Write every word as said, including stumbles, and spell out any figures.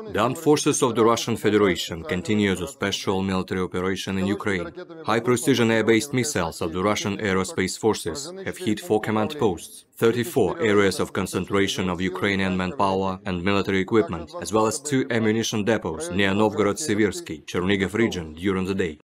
The armed forces of the Russian Federation continue the special military operation in Ukraine. High-precision air-based missiles of the Russian aerospace forces have hit four command posts, thirty-four areas of concentration of Ukrainian manpower and military equipment, as well as two ammunition depots near Novgorod-Siversky, Chernigov Region during the day.